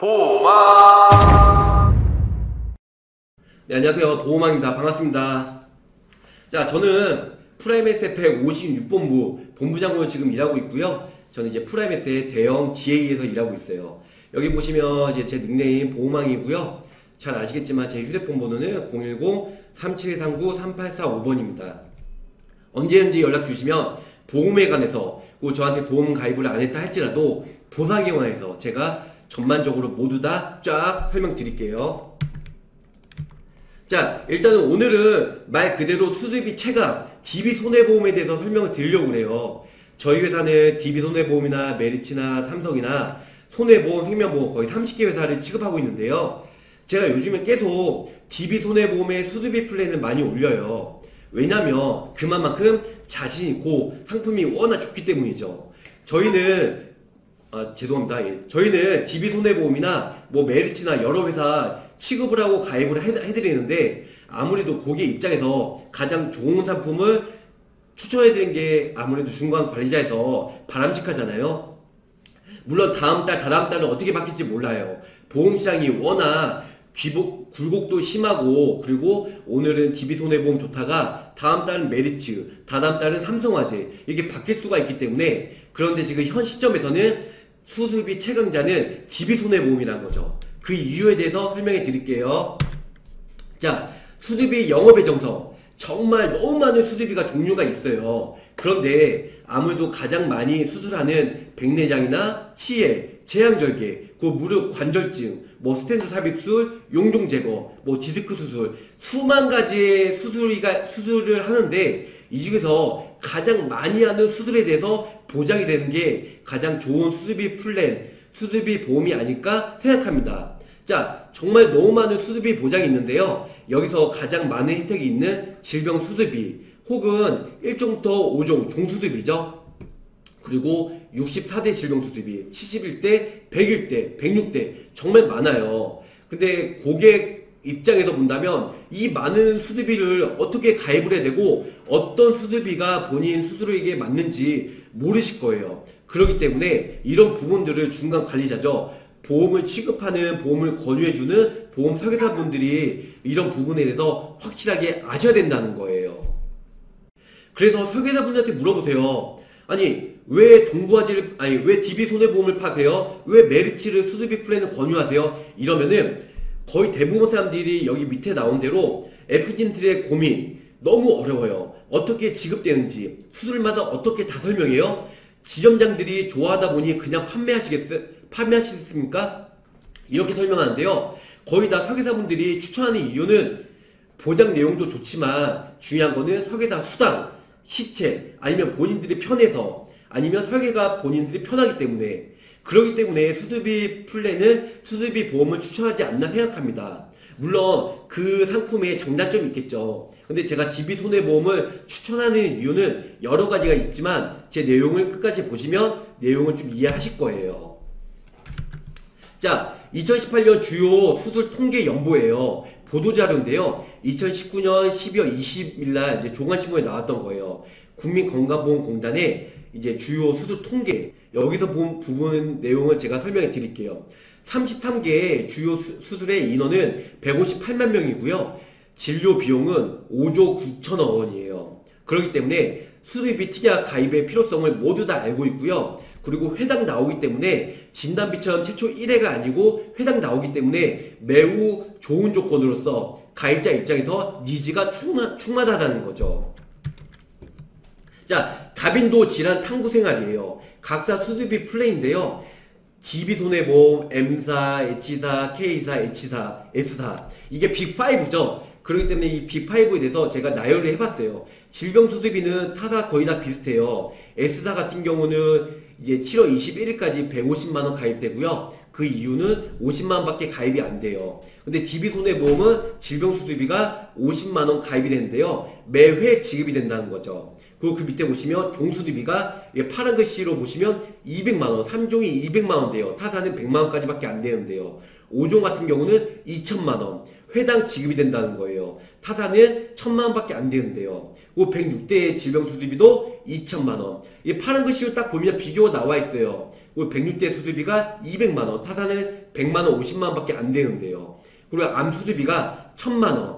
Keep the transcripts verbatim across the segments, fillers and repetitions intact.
보호망. 네, 안녕하세요. 보호망입니다. 반갑습니다. 자, 저는 프라임에스의 백오십육 본부 본부장으로 지금 일하고 있고요. 저는 이제 프라임에스의 대형 지에이에서 일하고 있어요. 여기 보시면 이제 제 닉네임 보호망이고요. 잘 아시겠지만 제 휴대폰 번호는 공일공 삼칠삼구 삼팔사오 번입니다. 언제든지 연락 주시면 보험에 관해서 그 저한테 보험 가입을 안 했다 할지라도 보상에 관해서 제가 전반적으로 모두 다 쫙 설명드릴게요. 자, 일단은 오늘은 말 그대로 수수비 체감 디비 손해보험에 대해서 설명을 드리려고 그래요. 저희 회사는 디비 손해보험이나 메리츠나 삼성이나 손해보험, 생명보험 거의 삼십 개 회사를 취급하고 있는데요. 제가 요즘에 계속 디비 손해보험의 수수비 플랜을 많이 올려요. 왜냐면 그만큼 자신있고 상품이 워낙 좋기 때문이죠. 저희는 아, 죄송합니다. 예. 저희는 디비 손해보험이나 뭐 메리츠나 여러 회사 취급을 하고 가입을 해, 해드리는데 아무래도 고객 입장에서 가장 좋은 상품을 추천해드리는 게 아무래도 중간 관리자에서 바람직하잖아요. 물론 다음 달, 다다음 달은 어떻게 바뀔지 몰라요. 보험시장이 워낙 귀복, 굴곡도 심하고, 그리고 오늘은 디비 손해보험 좋다가 다음 달은 메리츠, 다다음 달은 삼성화재 이렇게 바뀔 수가 있기 때문에, 그런데 지금 현 시점에서는 수수비 최강자는 디비 손해보험이라는 거죠. 그 이유에 대해서 설명해 드릴게요. 자, 수수비 영업의 정석. 정말 너무 많은 수수비가 종류가 있어요. 그런데 아무래도 가장 많이 수술하는 백내장이나 치해, 제왕절개, 그 무릎 관절증, 뭐 스텐트 삽입술, 용종 제거, 뭐 디스크 수술, 수만 가지의 수술이가, 수술을 하는데 이 중에서 가장 많이 하는 수술에 대해서 보장이 되는 게 가장 좋은 수수비 플랜, 수수비 보험이 아닐까 생각합니다. 자, 정말 너무 많은 수수비 보장이 있는데요. 여기서 가장 많은 혜택이 있는 질병 수수비, 혹은 일 종부터 오 종 종수수비죠. 그리고 육십사 대 질병 수수비, 칠십일 대, 백일 대, 백육 대 정말 많아요. 근데 고객 입장에서 본다면 이 많은 수수비를 어떻게 가입을 해야 되고 어떤 수수비가 본인 수수료에게 맞는지 모르실 거예요. 그렇기 때문에 이런 부분들을 중간 관리자죠. 보험을 취급하는, 보험을 권유해주는 보험 설계사분들이 이런 부분에 대해서 확실하게 아셔야 된다는 거예요. 그래서 설계사분들한테 물어보세요. 아니, 왜 동부화재를, 아니, 왜 디비 손해보험을 파세요? 왜 메리츠를 수수비 플랜을 권유하세요? 이러면은 거의 대부분 사람들이 여기 밑에 나온 대로 에프진들의 고민 너무 어려워요. 어떻게 지급되는지, 수술마다 어떻게 다 설명해요? 지점장들이 좋아하다 보니 그냥 판매하시겠어요? 판매하시겠습니까? 이렇게 설명하는데요. 거의 다 설계사분들이 추천하는 이유는 보장 내용도 좋지만 중요한 거는 설계사 수당, 시체, 아니면 본인들이 편해서, 아니면 설계가 본인들이 편하기 때문에, 그렇기 때문에 수수비 플랜을, 수수비 보험을 추천하지 않나 생각합니다. 물론 그 상품에 장단점이 있겠죠. 근데 제가 디비 손해보험을 추천하는 이유는 여러 가지가 있지만 제 내용을 끝까지 보시면 내용을 좀 이해하실 거예요. 자, 이천십팔 년 주요 수술 통계 연보예요. 보도자료인데요. 이천십구 년 십이월 이십일 날 이제 조간신문에 나왔던 거예요. 국민건강보험공단의 이제 주요 수술 통계. 여기서 본 부분 내용을 제가 설명해 드릴게요. 삼십삼 개의 주요 수, 수술의 인원은 백오십팔만 명이고요. 진료 비용은 오조 구천억 원이에요. 그렇기 때문에 수수비 특약 가입의 필요성을 모두 다 알고 있고요. 그리고 회당 나오기 때문에 진단비처럼 최초 일 회가 아니고 회당 나오기 때문에 매우 좋은 조건으로서 가입자 입장에서 니즈가 충만, 충만하다는 거죠. 자, 다빈도 질환 탐구 생활이에요. 각사 수수비 플랜인데요. 디비 손해보험, M사, H사, K사, H사, S사 이게 빅파이브죠. 그렇기 때문에 이 빅파이브에 대해서 제가 나열을 해봤어요. 질병 수수비는 타사 거의 다 비슷해요. S사 같은 경우는 이제 칠월 이십일일까지 백오십만 원 가입되고요. 그 이유는 오십만 원 밖에 가입이 안 돼요. 근데 디비 손해보험은 질병 수수비가 오십만 원 가입이 되는데요. 매회 지급이 된다는 거죠. 그리고 그 밑에 보시면 종수수비가 파란 글씨로 보시면 이백만 원, 삼 종이 이백만 원 돼요. 타사는 백만 원까지 밖에 안 되는데요. 오 종 같은 경우는 이천만 원, 회당 지급이 된다는 거예요. 타사는 천만 원 밖에 안 되는데요. 그리고 백육 대 질병 수수비도 이천만 원. 이 파란 글씨로 딱 보면 비교가 나와 있어요. 그리고 백육 대 수술비가 이백만 원, 타사는 백만 원, 오십만 원밖에 안 되는데요. 그리고 암 수술비가 천만 원,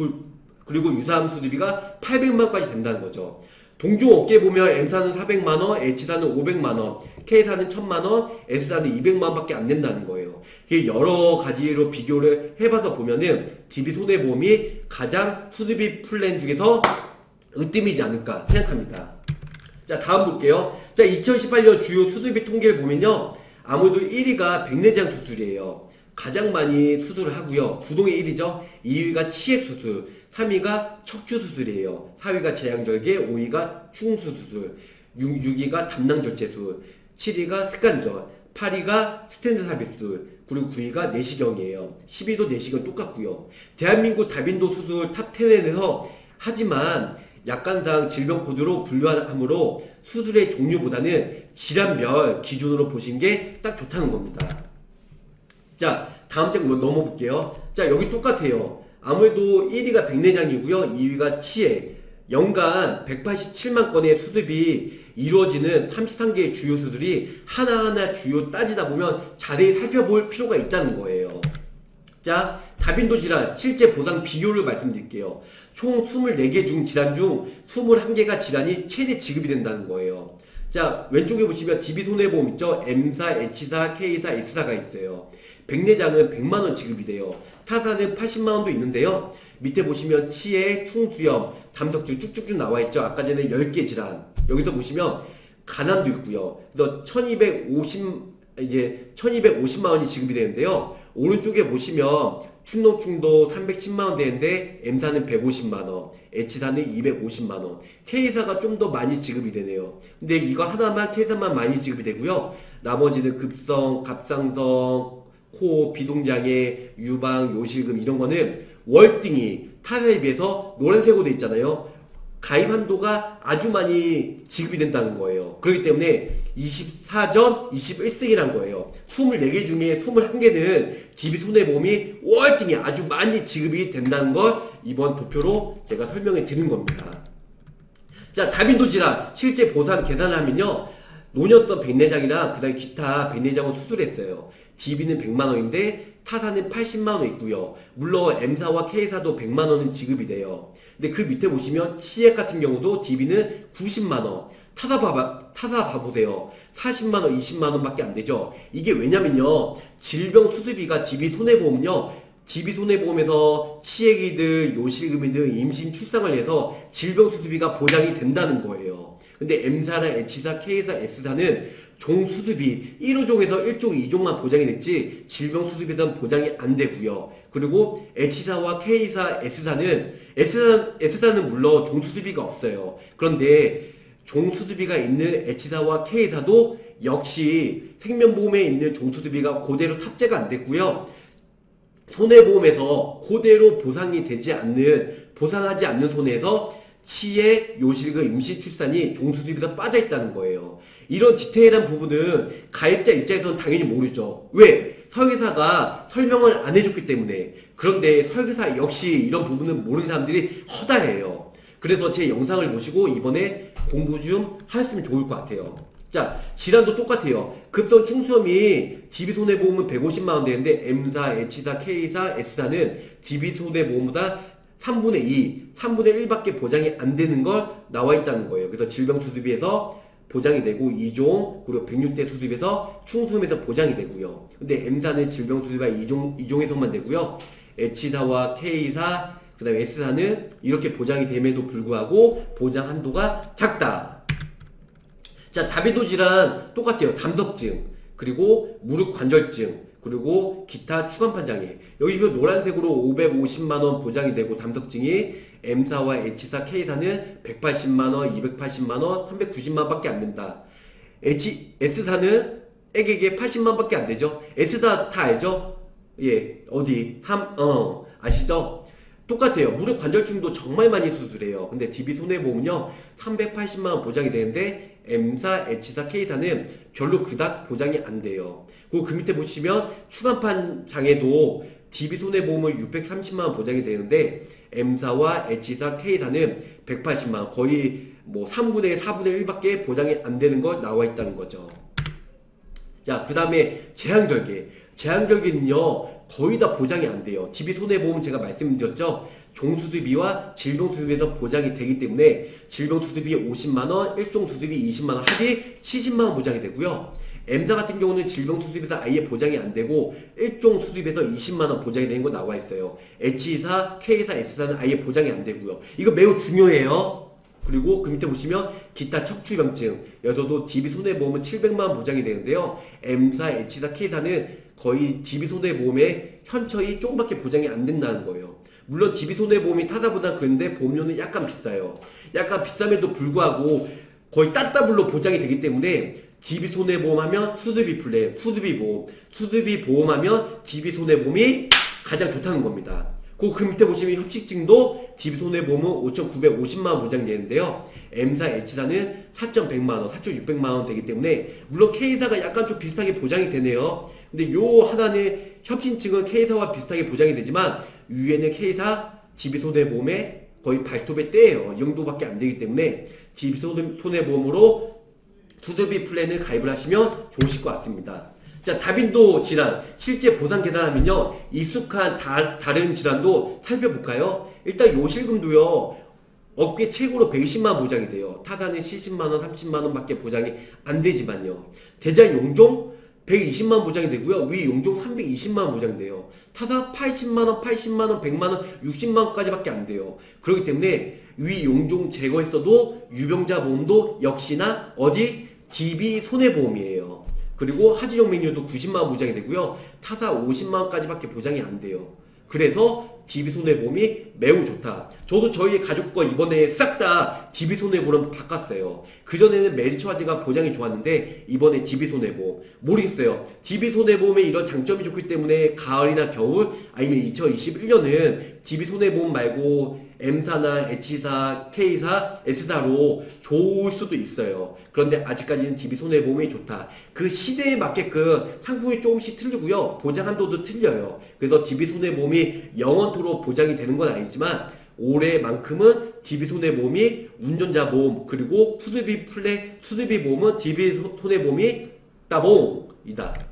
그리고 유사암 수술비가 팔백만 원까지 된다는 거죠. 동종 업계 보면 M사는 사백만 원, H사는 오백만 원, K사는 천만 원, S사는 이백만 원밖에 안 된다는 거예요. 이게 여러 가지로 비교를 해봐서 보면은 디비손해보험이 가장 수술비 플랜 중에서 으뜸이지 않을까 생각합니다. 자, 다음 볼게요. 자, 이천십팔 년 주요 수술비 통계를 보면요, 아무래도 일 위가 백내장 수술이에요. 가장 많이 수술을 하고요. 구동의 일 위죠. 이 위가 치액 수술, 삼 위가 척추 수술이에요. 사 위가 제왕절개, 오 위가 충수 수술, 육 위가 담낭절제술, 칠 위가 습관절, 팔 위가 스텐트 삽입술, 그리고 구 위가 내시경이에요. 십 위도 내시경 똑같고요. 대한민국 다빈도 수술 탑 텐에서 하지만 약관상 질병 코드로 분류하므로 수술의 종류보다는 질환별 기준으로 보신 게 딱 좋다는 겁니다. 자, 다음 장 넘어볼게요. 자, 여기 똑같아요. 아무래도 일 위가 백내장이고요. 이 위가 치액. 연간 백팔십칠만 건의 수술이 이루어지는 삼십삼 개의 주요 수술이 하나하나 주요 따지다 보면 자세히 살펴볼 필요가 있다는 거예요. 자, 다빈도 질환 실제 보상 비율을 말씀드릴게요. 총 이십사 개 중 질환 중 이십일 개가 질환이 최대 지급이 된다는 거예요. 자, 왼쪽에 보시면 디비손해보험 있죠? M사, H사, K사, S사가 있어요. 백내장은 백만 원 지급이 돼요. 타사는 팔십만 원도 있는데요. 밑에 보시면 치액, 충수염, 담석증 쭉쭉쭉 나와있죠. 아까 전에 열 개 질환. 여기서 보시면 간암도 있고요. 그래서 천이백오십, 이제 천이백오십만 원이 지급이 되는데요. 오른쪽에 보시면 충농충도 삼백십만 원 되는데 M사는 백오십만 원, H사는 이백오십만 원, K사가 좀 더 많이 지급이 되네요. 근데 이거 하나만, K사만 많이 지급이 되고요. 나머지는 급성, 갑상선, 코, 비동장애, 유방, 요실금 이런 거는 월등히 타사에 비해서 노란색으로 돼 있잖아요. 가입 한도가 아주 많이 지급이 된다는 거예요. 그렇기 때문에 이십사 점 이십일 승이란 거예요. 이십사 개 중에 이십일 개는 디비손해보험이 월등히 아주 많이 지급이 된다는 걸 이번 도표로 제가 설명해 드린 겁니다. 자, 다빈도 질환 실제 보상 계산을 하면요, 노년성 백내장이랑 그 다음에 기타 백내장을 수술했어요. 디비는 백만 원인데 타사는 팔십만 원 있고요. 물론 M사와 K사도 백만 원은 지급이 돼요. 근데 그 밑에 보시면 치액 같은 경우도 디비는 구십만 원, 타사 봐봐, 타사 봐보세요. 사십만 원, 이십만 원밖에 안 되죠. 이게 왜냐면요, 질병 수술비가 디비손해보험은요, 디비손해보험에서 치액이든 요실금이든 임신 출산을 해서 질병 수술비가 보장이 된다는 거예요. 근데 M사나 H사, K사, S사는 종수술비 일 호종에서 일 종, 이 종만 보장이 됐지 질병 수술비는 보장이 안 되고요. 그리고 H사와 K사, S사는 S사, S사는 물론 종수술비가 없어요. 그런데 종수술비가 있는 H사와 K사도 역시 생명보험에 있는 종수술비가 그대로 탑재가 안 됐고요. 손해보험에서 그대로 보상이 되지 않는, 보상하지 않는 손해에서 치액, 요실금, 임신, 출산이 종수술비에서 빠져 있다는 거예요. 이런 디테일한 부분은 가입자 입장에서는 당연히 모르죠. 왜? 설계사가 설명을 안 해줬기 때문에. 그런데 설계사 역시 이런 부분은 모르는 사람들이 허다해요. 그래서 제 영상을 보시고 이번에 공부 좀 하셨으면 좋을 것 같아요. 자, 질환도 똑같아요. 급성 충수염이 디비손해보험은 백오십만 원 되는데 M사, H사, K사, S사는 디비손해보험보다 삼분의 이, 삼분의 일밖에 보장이 안 되는 걸 나와 있다는 거예요. 그래서 질병수술비에서 보장이 되고 이 종, 그리고 백육 대 수술비에서 충수염에서 보장이 되고요. 근데 M사는 질병수술비가 이 종, 이 종에서만 되고요. H사와 K사, 그 다음에 S사는 이렇게 보장이 됨에도 불구하고 보장 한도가 작다. 자, 다빈도 질환 똑같아요. 담석증, 그리고 무릎 관절증, 그리고 기타 추간판 장애. 여기 그 노란색으로 오백오십만 원 보장이 되고 담석증이 M사와 H사, K사는 백팔십만 원, 이백팔십만 원, 삼백구십만 원밖에 안 된다. H, S사는 애게게 팔십만 원밖에 안 되죠. S사 다 알죠? 예, 어디? 삼, 어, 아시죠? 똑같아요. 무릎 관절증도 정말 많이 수술해요. 근데 디비손해보험은요, 삼백팔십만 원 보장이 되는데 M사, H사, K사는 별로 그닥 보장이 안 돼요. 그리고 그 밑에 보시면 추간판 장애도 디비손해보험은 육백삼십만 원 보장이 되는데 M사와 H사, K사는 백팔십만 원, 거의 뭐 삼분의 사분의 일밖에 보장이 안 되는 걸 나와 있다는 거죠. 자, 그 다음에 재앙절개. 재앙절개는요, 거의 다 보장이 안 돼요. 디비 손해보험 제가 말씀드렸죠? 종수수비와 질병수수비에서 보장이 되기 때문에 질병수수비 오십만 원, 일종수수비 이십만 원, 합의 칠십만 원 보장이 되고요. M사 같은 경우는 질병수수비에서 아예 보장이 안 되고 일종수수비에서 이십만 원 보장이 되는 거 나와 있어요. H사, K사, S사는 아예 보장이 안 되고요. 이거 매우 중요해요. 그리고 그 밑에 보시면 기타 척추병증, 여기서도 디비 손해보험은 칠백만 원 보장이 되는데요. M사, H사, K사는 거의 디비 손해보험에 현저히 조금밖에 보장이 안 된다는 거예요. 물론 디비 손해보험이 타사보다 그런데 보험료는 약간 비싸요. 약간 비쌈에도 불구하고 거의 따따블로 보장이 되기 때문에 디비 손해보험 하면 수수비 플랜, 수수비 보험, 수수비 보험하면 디비 손해보험이 가장 좋다는 겁니다. 그, 그 밑에 보시면 협식증도 디비 손해보험은 오천구백오십만 원 보장되는데요. M사, H사는 사천백만 원, 사천육백만 원 되기 때문에 물론 K사가 약간 좀 비슷하게 보장이 되네요. 근데 요 하나는 협신증은 K사와 비슷하게 보장이 되지만 위에는 K사 디비 손해보험에 거의 발톱의 때예요. 이 정도밖에 안 되기 때문에 디비 손해보험으로 수수비 플랜을 가입을 하시면 좋으실 것 같습니다. 자, 다빈도 질환 실제 보상 계산하면요 익숙한 다, 다른 질환도 살펴볼까요? 일단 요실금도요 업계 최고로 백이십만 원 보장이 돼요. 타사는 칠십만 원, 삼십만 원 밖에 보장이 안 되지만요. 대장 용종 백이십만 원 보장이 되고요. 위 용종 삼백이십만 원 보장돼요. 타사 팔십만 원, 팔십만 원, 백만 원, 육십만 원까지 밖에 안 돼요. 그렇기 때문에 위 용종 제거했어도 유병자 보험도 역시나 어디 디비 손해보험이에요. 그리고 하지용 메뉴도 구십만 원 보장이 되고요. 타사 오십만 원까지 밖에 보장이 안 돼요. 그래서 디비 손해보험이 매우 좋다. 저도 저희 가족 거 이번에 싹 다 디비 손해보험 바꿨어요. 그전에는 메리츠화재가 보장이 좋았는데 이번에 디비 손해보험 모르겠어요. 디비 손해보험에 이런 장점이 좋기 때문에 가을이나 겨울 아니면 이천이십일 년은 디비 손해보험 말고 M사나 H사, K사, S사로 좋을 수도 있어요. 그런데 아직까지는 디비 손해보험이 좋다. 그 시대에 맞게끔 상품이 조금씩 틀리고요. 보장 한도도 틀려요. 그래서 디비 손해보험이 영원토록 보장이 되는 건 아니지만 올해만큼은 디비 손해보험이 운전자 보험 그리고 수수비 플랫 수수비 보험은 디비 손해보험이 따봉이다.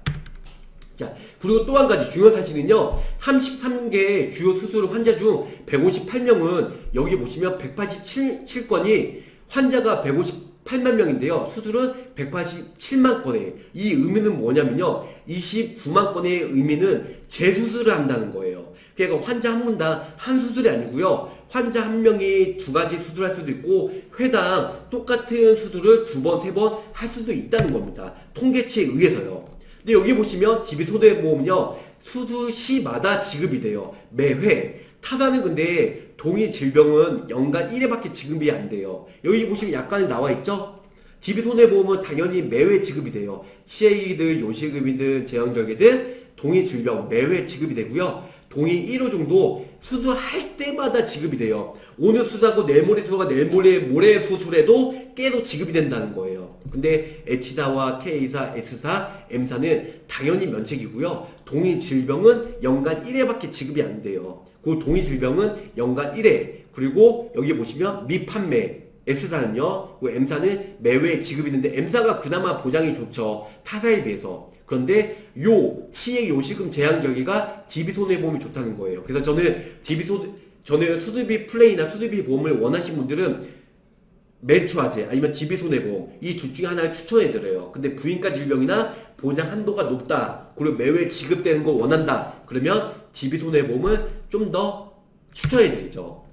자, 그리고 또 한 가지 중요한 사실은요. 삼십삼 개 주요 수술 환자 중 백오십팔 명은 여기 보시면 백팔십칠 건이 환자가 백오십팔만 명인데요. 수술은 백팔십칠만 건에 이 의미는 뭐냐면요. 이십구만 건의 의미는 재수술을 한다는 거예요. 그러니까 환자 한 분당 한 수술이 아니고요. 환자 한 명이 두 가지 수술할 수도 있고 회당 똑같은 수술을 두 번, 세 번 할 수도 있다는 겁니다. 통계치에 의해서요. 근데 여기 보시면 디비 손해보험은요 수술 시마다 지급이 돼요. 매회. 타사는 근데 동일 질병은 연간 일 회밖에 지급이 안 돼요. 여기 보시면 약간은 나와 있죠? 디비 손해보험은 당연히 매회 지급이 돼요. 치해이든 요실금이든 재앙절개든 동일 질병 매회 지급이 되고요. 동일 일 호 정도 수술할 때마다 지급이 돼요. 오늘 수술하고 내일 모레 수술과 내일 모레 모레 수술해도 계속 지급이 된다는 거예요. 근데 H사와 K사, S사, M사는 당연히 면책이고요. 동일 질병은 연간 일 회밖에 지급이 안 돼요. 그 동일 질병은 연간 일 회. 그리고 여기 보시면 미판매 S사는요, 그 M사는 매회 지급이 있는데 M사가 그나마 보장이 좋죠. 타사에 비해서. 그런데 요 치액 요실금 제한절개가 디비 손해보험이 좋다는 거예요. 그래서 저는 디비 손 저는 수수비 플레이나 수수비 보험을 원하시는 분들은 메리츠화재 아니면 디비 손해보험 이 둘 중에 하나를 추천해드려요. 근데 부인과 질병이나 보장 한도가 높다 그리고 매회 지급되는 걸 원한다 그러면 디비 손해보험을 좀 더 추천해드리죠.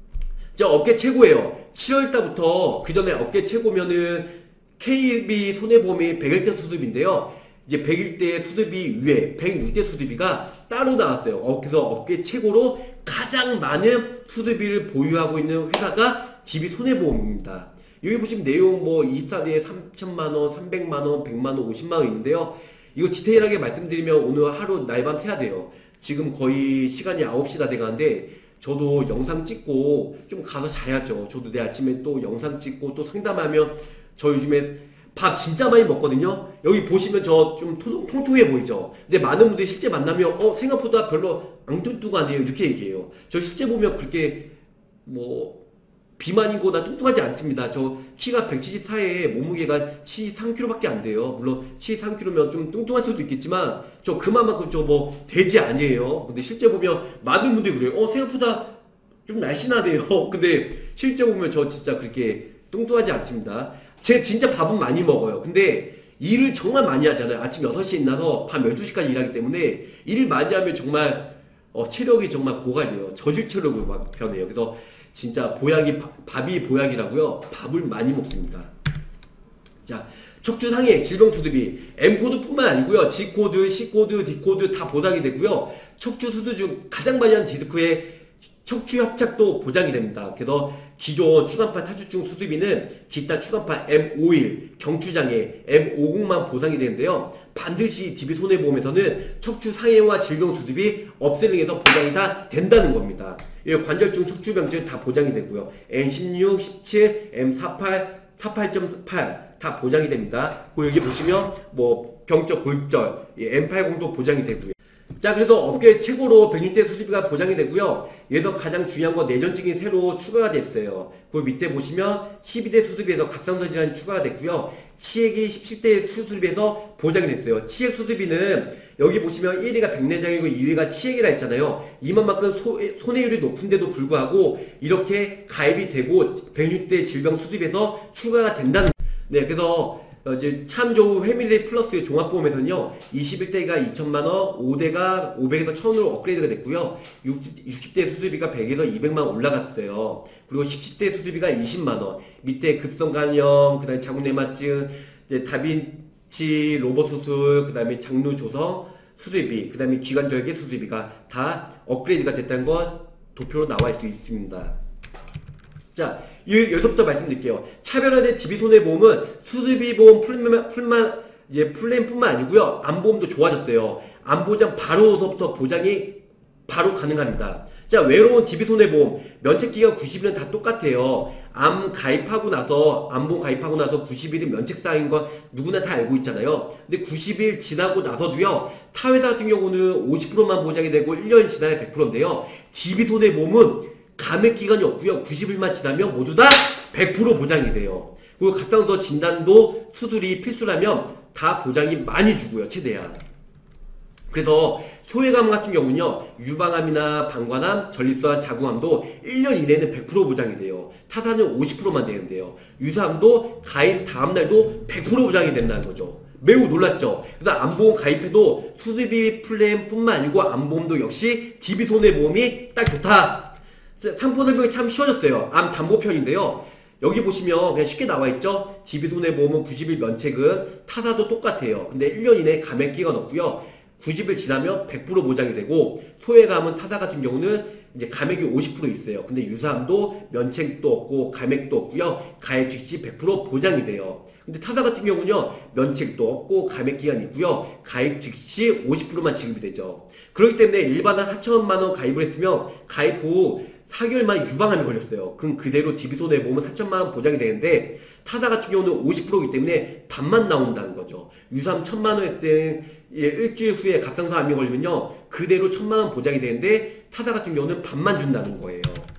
저 업계 최고예요. 칠월 달부터 그 전에 업계 최고면은 케이비 손해보험이 백 일 대 수수비인데요. 이제 백 일 대 수수비 위에 백육 대 수수비가 따로 나왔어요. 그래서 업계 최고로 가장 많은 수수비를 보유하고 있는 회사가 디비 손해보험입니다. 여기 보시면 내용 뭐 이십사 대에 삼천만 원, 삼백만 원, 백만 원, 오십만 원 있는데요. 이거 디테일하게 말씀드리면 오늘 하루 날밤 새야 돼요. 지금 거의 시간이 아홉 시 다 돼가는데 저도 영상 찍고 좀 가서 자야죠. 저도 내일 아침에 또 영상 찍고 또 상담하면 저 요즘에 밥 진짜 많이 먹거든요. 여기 보시면 저 좀 통통해 보이죠. 근데 많은 분들이 실제 만나면 어 생각보다 별로 앙뚱뚱하네요 이렇게 얘기해요. 저 실제 보면 그렇게 뭐 비만이거나 뚱뚱하지 않습니다. 저 키가 백칠십사에 몸무게가 칠십삼 킬로그램밖에 안 돼요. 물론 칠십삼 킬로그램면 좀 뚱뚱할 수도 있겠지만 저 그만큼 저 뭐 돼지 아니에요. 근데 실제 보면 많은 분들이 그래요. 어 생각보다 좀 날씬하대요. 근데 실제 보면 저 진짜 그렇게 뚱뚱하지 않습니다. 제가 진짜 밥은 많이 먹어요. 근데 일을 정말 많이 하잖아요. 아침 여섯 시에 일어나서 밤 열두 시까지 일하기 때문에 일을 많이 하면 정말 어, 체력이 정말 고갈돼요. 저질 체력으로 막 변해요. 그래서 진짜 보약이 밥이 보약이라고요. 밥을 많이 먹습니다. 자, 척추 상해 질병 수습이 M코드뿐만 아니고요. G코드, C코드, D코드 다 보장이 되고요. 척추 수술 중 가장 많이 하는 디스크의 척추 협착도 보장이 됩니다. 그래서 기존 추간판 탈출증 수술비는 기타 추간판 엠 오십일, 경추장애 엠 오십만 보상이 되는데요. 반드시 디비 손해보험에서는 척추 상해와 질병 수술비 업셀링에서 보장이 다 된다는 겁니다. 관절증 척추병증 다 보장이 되고요. 엠 십육, 십칠, 엠 사십팔, 사십팔 점 팔 다 보장이 됩니다. 그리고 여기 보시면 뭐 병적 골절 엠 팔십도 보장이 되고요. 자, 그래서 업계 최고로 백육 대 수술비가 보장이 되고요. 얘도 가장 중요한 건 내전증이 새로 추가가 됐어요. 그 밑에 보시면 십이 대 수술비에서 갑상선 질환이 추가가 됐고요. 치액이 십칠 대 수술비에서 보장이 됐어요. 치액 수술비는 여기 보시면 일 위가 백내장이고 이 위가 치액이라 했잖아요. 이만큼 소, 손해율이 높은데도 불구하고 이렇게 가입이 되고 백육 대 질병 수술비에서 추가가 된다는. 네, 그래서 어, 이제 참 좋은 패밀리 플러스 종합보험에서는요, 이십일 대가 이천만 원, 오 대가 오백에서 천으로 업그레이드가 됐고요, 육십 대 수술비가 백에서 이백만 원 올라갔어요. 그리고 십칠 대 수술비가 이십만 원, 밑에 급성간염, 그 다음에 자궁내막증, 이제 다빈치 로봇 수술, 그 다음에 장루 조성 수술비, 그 다음에 기관절개 수술비가 다 업그레이드가 됐다는 거 도표로 나와 있을 수 있습니다. 자, 여기서부터 말씀드릴게요. 차별화된 디비 손해보험은 수술비 보험 풀만, 풀만, 이제 플랜뿐만 아니고요. 암보험도 좋아졌어요. 암보장 바로서부터 보장이 바로 가능합니다. 자, 외로운 디비 손해보험. 면책기간 구십 일은 다 똑같아요. 암 가입하고 나서, 암보험 가입하고 나서 구십 일은 면책사항인 건 누구나 다 알고 있잖아요. 근데 구십 일 지나고 나서도요, 타회사 같은 경우는 오십 퍼센트만 보장이 되고 일 년 지나야 백 퍼센트인데요. 디비 손해보험은 감액기간이 없고요. 구십 일만 지나면 모두 다 백 퍼센트 보장이 돼요. 그리고 갑상선 진단도 수술이 필수라면 다 보장이 많이 주고요. 최대한. 그래서 소외감 같은 경우는요. 유방암이나 방광암, 전립선, 자궁암도 일 년 이내는 백 퍼센트 보장이 돼요. 타사는 오십 퍼센트만 되는데요. 유사암도 가입 다음날도 백 퍼센트 보장이 된다는 거죠. 매우 놀랐죠. 그래서 암보험 가입해도 수술비 플랜뿐만 아니고 암보험도 역시 디비 손해보험이 딱 좋다. 상품 설명이 참 쉬워졌어요. 암 담보편인데요. 여기 보시면 그냥 쉽게 나와있죠. 디비 손해보험은 구십 일 면책은 타사도 똑같아요. 근데 일 년 이내 감액기간 없고요. 구십 일 지나면 백 퍼센트 보장이 되고, 소외감은 타사 같은 경우는 이제 감액이 오십 퍼센트 있어요. 근데 유사암도 면책도 없고 감액도 없고요. 가입 즉시 백 퍼센트 보장이 돼요. 근데 타사 같은 경우는요, 면책도 없고 감액기간이 있고요. 가입 즉시 오십 퍼센트만 지급이 되죠. 그렇기 때문에 일반한 사천만 원 가입을 했으면 가입 후 사 개월 만에 유방암이 걸렸어요. 그럼 그대로 디비 손해보험은 사천만 원 보장이 되는데, 타사 같은 경우는 오십 퍼센트이기 때문에 반만 나온다는 거죠. 유사암 천만 원 했을 때는 예, 일주일 후에 갑상선암이 걸리면요, 그대로 천만 원 보장이 되는데 타사 같은 경우는 반만 준다는 거예요.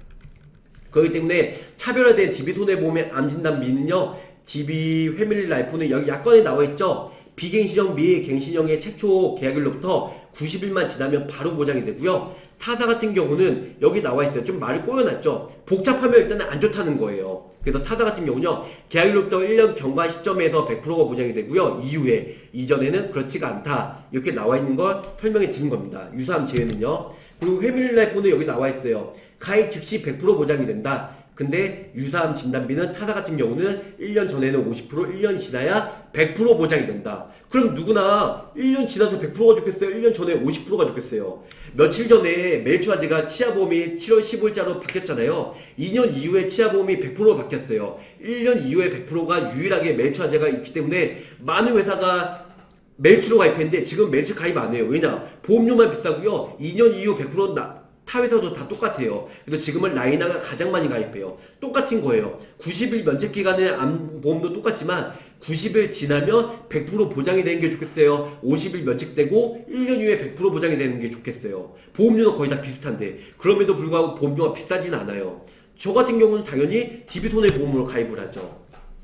그렇기 때문에 차별화된 디비 손해보험의 암진단비는요, 디비 패밀리 라이프는 여기 약관에 나와있죠. 비갱신형 및 갱신형의 최초 계약일로부터 구십 일만 지나면 바로 보장이 되고요. 타사 같은 경우는 여기 나와 있어요. 좀 말을 꼬여놨죠. 복잡하면 일단은 안 좋다는 거예요. 그래서 타사 같은 경우는요, 계약일로부터 일 년 경과 시점에서 백 퍼센트가 보장이 되고요. 이후에, 이전에는 그렇지가 않다. 이렇게 나와 있는 걸 설명해 드린 겁니다. 유사암 제외는요. 그리고 패밀리 라이프는 여기 나와 있어요. 가입 즉시 백 퍼센트 보장이 된다. 근데 유사암 진단비는 타사 같은 경우는 일 년 전에는 오십 퍼센트, 일 년 지나야 백 퍼센트 보장이 된다. 그럼 누구나 일 년 지나서 백 퍼센트가 좋겠어요? 일 년 전에 오십 퍼센트가 좋겠어요? 며칠 전에 매일추가제가 치아보험이 칠월 십오일자로 바뀌었잖아요. 이 년 이후에 치아보험이 백 퍼센트로 바뀌었어요. 일 년 이후에 백 퍼센트가 유일하게 매일추가제가 있기 때문에 많은 회사가 매일추로 가입했는데 지금 매일추 가입 안 해요. 왜냐? 보험료만 비싸고요. 이 년 이후 백 퍼센트 나, 타 회사도 다 똑같아요. 그래서 지금은 라이나가 가장 많이 가입해요. 똑같은 거예요. 구십 일 면책기간의 암보험도 똑같지만 구십 일 지나면 백 퍼센트 보장이 되는 게 좋겠어요? 오십 일 면책되고 일 년 후에 백 퍼센트 보장이 되는 게 좋겠어요? 보험료는 거의 다 비슷한데, 그럼에도 불구하고 보험료가 비싸진 않아요. 저 같은 경우는 당연히 디비손해보험으로 가입을 하죠.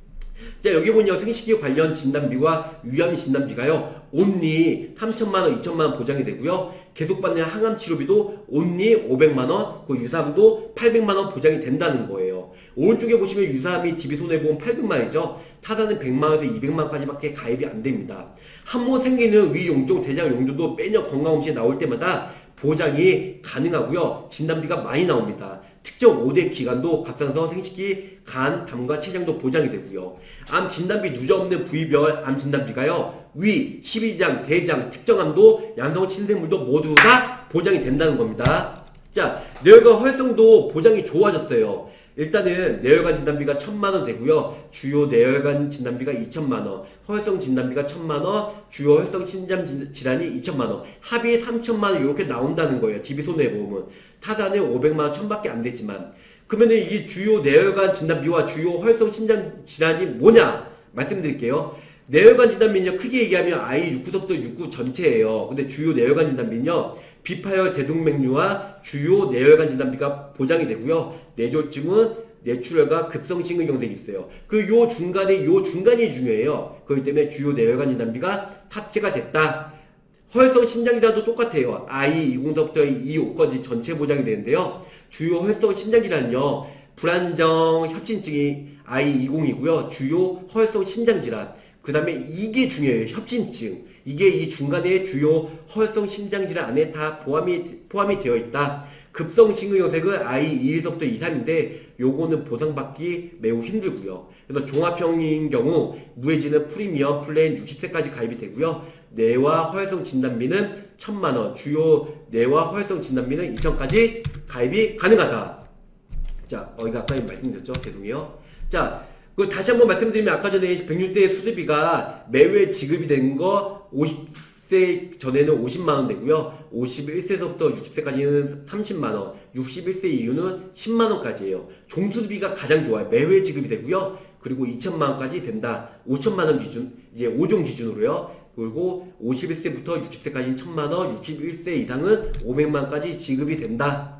자, 여기 보면 생식기 관련 진단비와 위암 진단비가요 온리 삼천만 원, 이천만 원 보장이 되고요. 계속 받는 항암 치료비도 온리 오백만 원, 그 유사암도 팔백만 원 보장이 된다는 거예요. 오른쪽에 보시면 유사암이 디비손해보험 팔백만 원이죠. 타사는 백만 원에서 이백만 원까지밖에 가입이 안 됩니다. 한 번 생기는 위 용종, 대장 용종도 매년 건강검진에 나올 때마다 보장이 가능하고요. 진단비가 많이 나옵니다. 특정 오 대 기관도 갑상선, 생식기, 간, 담과 췌장도 보장이 되고요. 암 진단비 누적 없는 부위별 암 진단비가요. 위, 십이장, 대장, 특정암도, 양성 침생물도 모두 다 보장이 된다는 겁니다. 자, 뇌혈관 활성도 보장이 좋아졌어요. 일단은 뇌혈관 진단비가 천만 원 되고요. 주요 뇌혈관 진단비가 이천만 원, 허혈성 진단비가 천만 원, 주요 혈성 신장 질환이 이천만 원, 합이 삼천만 원 이렇게 나온다는 거예요. 디비손해보험은. 타사는 오백만 원, 천밖에 안 되지만. 그러면은 이 주요 뇌혈관 진단비와 주요 혈성 신장 질환이 뭐냐? 말씀드릴게요. 뇌혈관 진단비는요, 크게 얘기하면 아이 육 구서부터 육 구 전체예요. 근데 주요 뇌혈관 진단비는요, 비파열 대동맥류와 주요 뇌혈관 진단비가 보장이 되고요. 뇌졸중은 뇌출혈과 급성심근경색이 있어요. 그 요 중간에 요 중간이 중요해요. 그렇기 때문에 주요 뇌혈관 진단비가 탑재가 됐다. 허혈성 심장질환도 똑같아요. 아이 이공서부터 이십오까지 전체 보장이 되는데요. 주요 허혈성 심장질환은요, 불안정 협진증이 아이 이십이고요. 주요 허혈성 심장질환. 그 다음에 이게 중요해요. 협진증. 이게 이 중간에 주요 허혈성 심장질환 안에 다 포함이, 포함이 되어 있다. 급성심근경색은 아이 일서부터 이, 삼인데 요거는 보상받기 매우 힘들고요. 그래서 종합형인 경우 무해지는 프리미엄 플랜 육십 세까지 가입이 되고요. 뇌와 허혈성 진단비는 천만 원, 주요 뇌와 허혈성 진단비는 이천까지 가입이 가능하다. 자, 어, 이거 아까 말씀드렸죠? 죄송해요. 자, 그 다시 한번 말씀드리면 아까 전에 백육 대 수술비가 매회 지급이 된 거 오십 세 전에는 오십만 원 되고요. 오십일 세서부터 육십 세까지는 삼십만 원, 육십일 세 이후는 십만 원까지예요. 종수비가 가장 좋아요. 매회 지급이 되고요. 그리고 이천만 원까지 된다. 오천만 원 기준, 이제 오 종 기준으로요. 그리고 오십일 세부터 육십 세까지는 천만 원, 육십일 세 이상은 오백만 원까지 지급이 된다.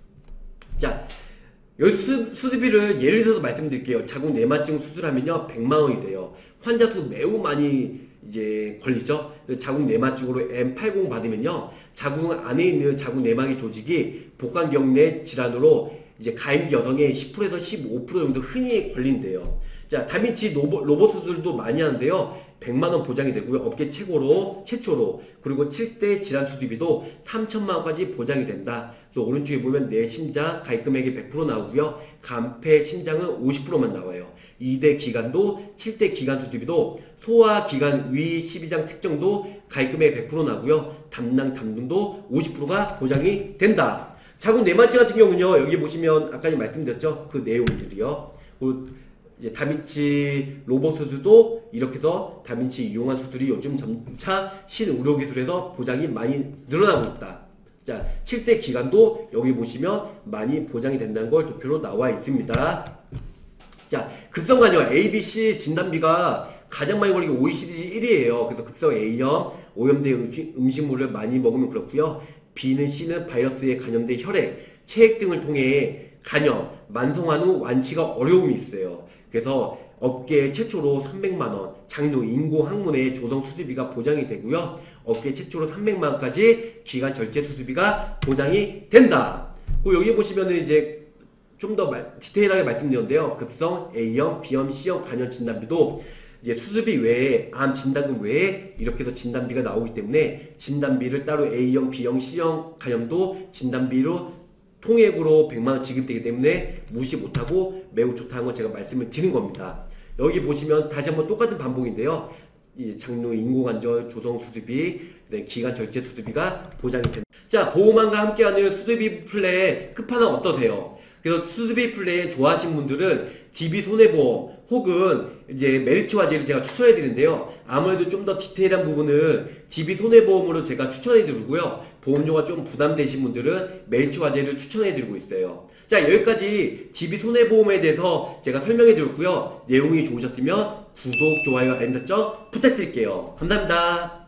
자, 여기 수, 수술비를 예를 들어서 말씀드릴게요. 자궁 내막증 수술하면요 백만 원이 돼요. 환자 수 매우 많이 이제 걸리죠. 자궁 내막증으로 엠 팔십 받으면요, 자궁 안에 있는 자궁 내막의 조직이 복강경 내 질환으로 이제 가임기 여성의 십 퍼센트에서 십오 퍼센트 정도 흔히 걸린대요. 자, 다빈치 로봇, 로봇 수술도 많이 하는데요. 백만 원 보장이 되고요. 업계 최고로, 최초로. 그리고 칠 대 질환 수술비도 삼천만 원까지 보장이 된다. 또 오른쪽에 보면 내 심장 가입 금액이 백 퍼센트 나오고요. 간폐 신장은 오십 퍼센트만 나와요. 이 대 기관도, 칠 대 기관 수술비도, 소아 기관 위 십이장 특정도 가입 금액이 백 퍼센트 나고요. 담낭 담등도 오십 퍼센트가 보장이 된다. 자궁 내막증 같은 경우는요, 여기 보시면 아까 말씀드렸죠? 그 내용들이요. 이제 다빈치 로봇 수술도 이렇게 해서 다빈치 이용한 수술이 요즘 점차 신의료기술에서 보장이 많이 늘어나고 있다. 자, 칠 대 기간도 여기 보시면 많이 보장이 된다는 걸 도표로 나와 있습니다. 자, 급성간염 에이비씨 진단비가 가장 많이 걸리게 오이시디 일 위예요. 그래서 급성 A형, 오염된 음식, 음식물을 많이 먹으면 그렇고요. B는 C는 바이러스에 감염된 혈액, 체액 등을 통해 간염, 만성환 후 완치가 어려움이 있어요. 그래서 업계 최초로 삼백만 원, 장류 인고 항문의 조성 수술비가 보장이 되고요. 업계 최초로 삼백만 원까지 기간 절제 수술비가 보장이 된다. 그리고 여기 보시면은 이제 좀 더 디테일하게 말씀드렸는데요. 급성 A형, B형, C형 간염 진단비도 이제 수술비 외에 암 진단금 외에 이렇게 해서 진단비가 나오기 때문에 진단비를 따로 A형, B형, C형 간염도 진단비로 통액으로 백만 원 지급되기 때문에 무시 못하고 매우 좋다는 거 제가 말씀을 드린 겁니다. 여기 보시면 다시 한번 똑같은 반복인데요. 이 장류 인공관절 조성 수술비, 기간 절제 수술비가 보장이 된다. 자, 보험왕과 함께하는 수술비 플랜 끝판왕 어떠세요? 그래서 수술비 플랜 좋아하시는 분들은 디비손해보험 혹은 이제 메리츠화재를 제가 추천해 드리는데요. 아무래도 좀 더 디테일한 부분은 디비손해보험으로 제가 추천해 드리고요. 보험료가 좀 부담되신 분들은 메리츠화재를 추천해 드리고 있어요. 자, 여기까지 디비손해보험에 대해서 제가 설명해 드렸고요. 내용이 좋으셨으면 구독, 좋아요, 알림 설정 부탁드릴게요. 감사합니다.